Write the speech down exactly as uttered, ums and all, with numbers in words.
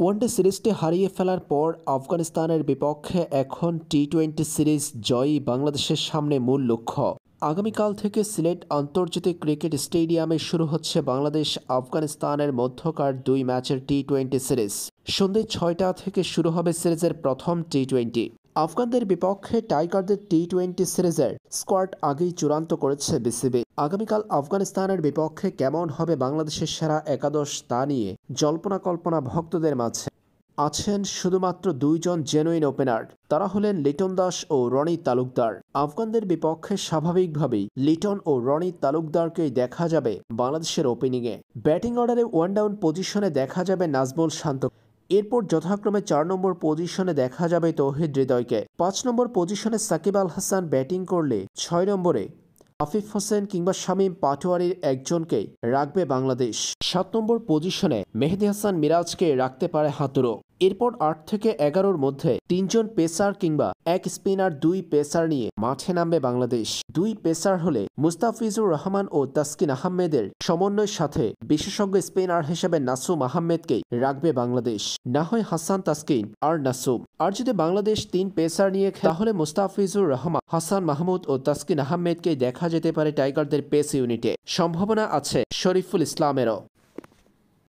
One day সিরিজটি হারিয়ে ফেলার পর আফগানিস্তানের বিপক্ষে এখন টি টোয়েন্টি সিরিজ জয়ই বাংলাদেশের সামনে মূল লক্ষ্য। আগামীকাল থেকে সিলেট আন্তর্জাতিক ক্রিকেট স্টেডিয়ামে শুরু হচ্ছে বাংলাদেশ আফগানিস্তানের মধ্যকার দুই ম্যাচের টি টোয়েন্টি সিরিজ। সন্ধ্যে ছয়টা থেকে শুরু হবে সিরিজের প্রথম টি টোয়েন্টি। আফগানদের বিপক্ষে টাইগারদের টি টোয়েন্টি সিরিজের স্কোয়াড আগেই চূড়ান্ত করেছে বিসিবি। আগামীকাল আফগানিস্তানের বিপক্ষে কেমন হবে বাংলাদেশের সেরা একাদশ তা নিয়ে জল্পনা কল্পনা ভক্তদের মাঝে। আছেন শুধুমাত্র দুইজন জেনুইন ওপেনার, তারা হলেন লিটন দাস ও রনি তালুকদার। আফগানদের বিপক্ষে স্বাভাবিকভাবেই লিটন ও রনি তালুকদারকেই দেখা যাবে বাংলাদেশের ওপেনিংয়ে। ব্যাটিং অর্ডারে ওয়ান ডাউন পজিশনে দেখা যাবে নাজমুল শান্ত, এরপর যথাক্রমে চার নম্বর পজিশনে দেখা যাবে তৌহিদ হৃদয়কে। পাঁচ নম্বর পজিশনে সাকিব আল হাসান ব্যাটিং করলে ছয় নম্বরে আফিফ হোসেন কিংবা শামীম পাটোয়ারির একজনকেই রাখবে বাংলাদেশ। সাত নম্বর পজিশনে মেহেদী হাসান মিরাজকে রাখতে পারে হাতুড়ো। এরপর আট থেকে এগারোর মধ্যে তিনজন পেসার কিংবা এক স্পিনার দুই পেসার নিয়ে মাঠে নামবে বাংলাদেশ। দুই পেসার হলে মুস্তাফিজুর রহমান ও তাসকিন আহমেদের সমন্বয়ের সাথে বিশেষজ্ঞ স্পিনার হিসেবে নাসুম আহমেদকেই রাখবে বাংলাদেশ, না হয় হাসান তাসকিন আর নাসুম। আর যদি বাংলাদেশ তিন পেসার নিয়ে খেলে তাহলে মুস্তাফিজুর রহমান, হাসান মাহমুদ ও তাসকিন আহমেদকেই দেখা যেতে পারে টাইগারদের পেস ইউনিটে। সম্ভাবনা আছে শরীফুল ইসলামেরও।